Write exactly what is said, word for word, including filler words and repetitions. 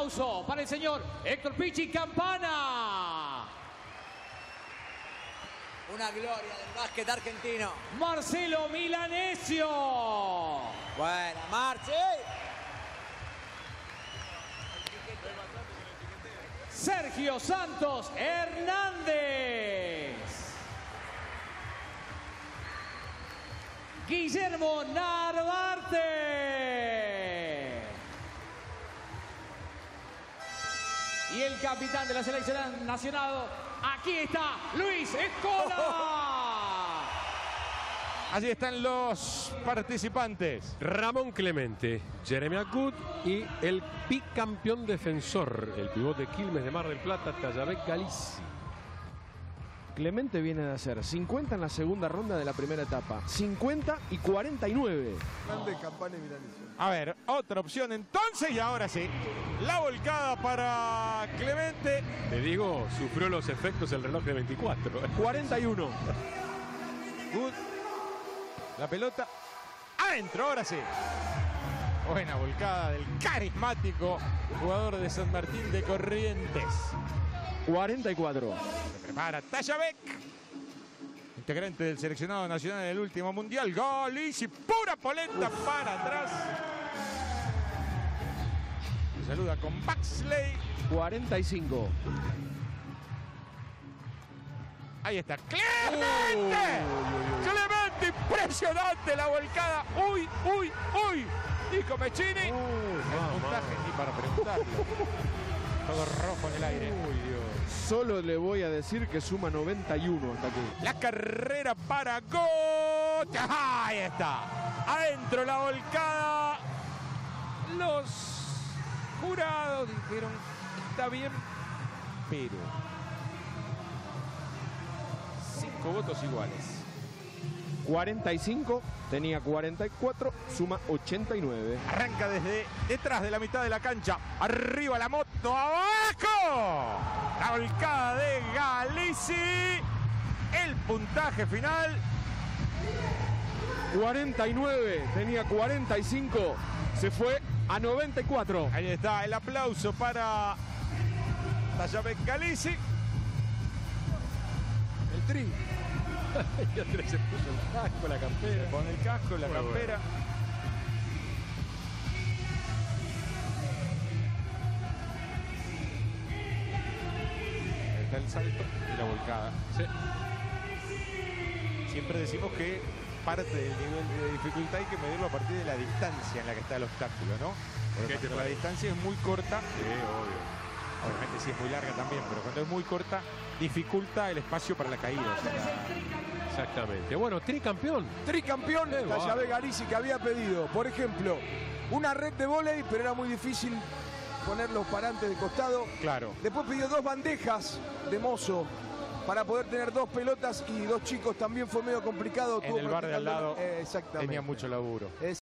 aplauso para el señor Héctor Pichi Campana. Una gloria del básquet argentino. Marcelo Milanesio. Buena, Marce. Sergio Santos Hernández. Guillermo Narvarte. Y el capitán de la selección nacional, aquí está Luis Escola. Allí están los participantes. Ramón Clemente, Jeremy Agut y el bicampeón defensor, el pivot de Quilmes de Mar del Plata, Tayabek Galici. Clemente viene de hacer cincuenta en la segunda ronda de la primera etapa, cincuenta y cuarenta y nueve. Grande Campana y Milanesio. A ver, otra opción entonces y ahora sí. La volcada para Clemente. Te digo, sufrió los efectos el reloj de veinticuatro. cuarenta y uno. Good. La pelota adentro, ahora sí. Buena volcada del carismático jugador de San Martín de Corrientes. cuarenta y cuatro. Se prepara Tayabek, integrante del seleccionado nacional del último mundial. Galici, pura polenta Uf. para atrás. Se saluda con Baxley. cuarenta y cinco. Ahí está. ¡Clemente! Uy, uy, uy. ¡Clemente! Impresionante la volcada. ¡Uy, uy, uy! Dijo Mechini. Uy, el puntaje ni para preguntarlo. Todo rojo en el aire. Uy, Dios. Solo le voy a decir que suma noventa y uno hasta aquí. La carrera para Got. Ahí está. Adentro la volcada. Los jurados dijeron, está bien, pero cinco votos iguales. cuarenta y cinco, tenía cuarenta y cuatro, suma ochenta y nueve. Arranca desde detrás de la mitad de la cancha. Arriba la moto, abajo. La volcada de Galici. El puntaje final. cuarenta y nueve, tenía cuarenta y cinco, se fue a noventa y cuatro. Ahí está el aplauso para Tayabek Galici. El tri. Y Andrés se puso el casco, la campera. Con el casco, la Muy campera. Bueno. Ahí está el salto y la volcada. Sí. Siempre decimos que parte del nivel de dificultad hay que medirlo a partir de la distancia en la que está el obstáculo, ¿no? Porque cuando la distancia es muy corta, Sí, obvio. obviamente sí es muy larga también, pero cuando es muy corta, dificulta el espacio para la caída. O sea, Exactamente. Bueno, tricampeón. Tricampeón de wow. Tayabek Galici, que había pedido, por ejemplo, una red de vóley, pero era muy difícil poner los parantes de costado. claro. Después pidió dos bandejas de mozo para poder tener dos pelotas y dos chicos. También fue medio complicado. En Tuvo el bar de al lado eh, exactamente. tenía mucho laburo. Es